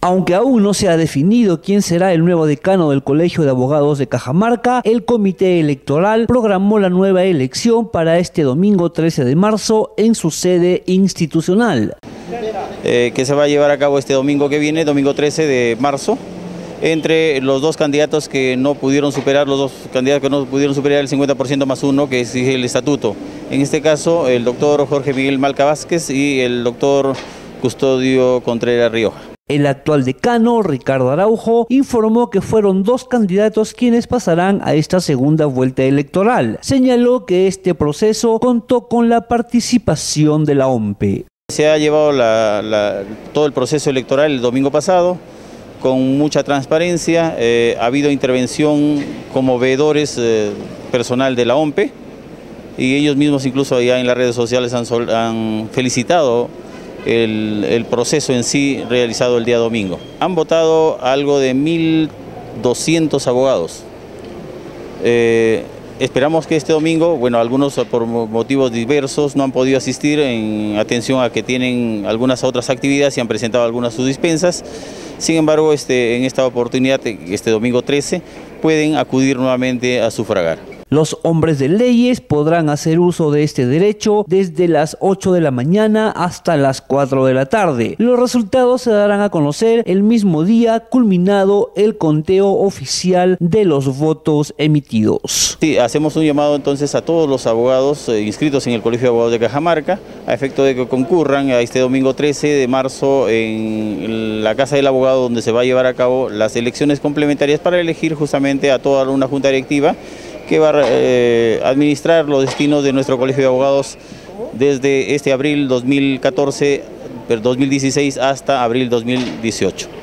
Aunque aún no se ha definido quién será el nuevo decano del Colegio de Abogados de Cajamarca, el Comité Electoral programó la nueva elección para este domingo 13 de marzo en su sede institucional. Que se va a llevar a cabo este domingo que viene, domingo 13 de marzo, entre los dos candidatos que no pudieron superar, el 50% más uno que exige el estatuto. En este caso, el doctor Jorge Miguel Malca Vázquez y el doctor Custodio Contreras Rioja. El actual decano, Ricardo Araujo, informó que fueron dos candidatos quienes pasarán a esta segunda vuelta electoral. Señaló que este proceso contó con la participación de la OMPE. Se ha llevado todo el proceso electoral el domingo pasado con mucha transparencia. Ha habido intervención como veedores personal de la OMPE y ellos mismos incluso allá en las redes sociales han felicitado el proceso en sí realizado el día domingo. Han votado algo de 1.200 abogados. Esperamos que este domingo, bueno, algunos por motivos diversos no han podido asistir en atención a que tienen algunas otras actividades y han presentado algunas sus dispensas. Sin embargo, en esta oportunidad, este domingo 13, pueden acudir nuevamente a sufragar. Los hombres de leyes podrán hacer uso de este derecho desde las 8 de la mañana hasta las 4 de la tarde. Los resultados se darán a conocer el mismo día culminado el conteo oficial de los votos emitidos. Sí, hacemos un llamado entonces a todos los abogados inscritos en el Colegio de Abogados de Cajamarca a efecto de que concurran a este domingo 13 de marzo en la Casa del Abogado, donde se va a llevar a cabo las elecciones complementarias para elegir justamente a toda una junta directiva que va a administrar los destinos de nuestro Colegio de Abogados desde este abril 2016 hasta abril 2018.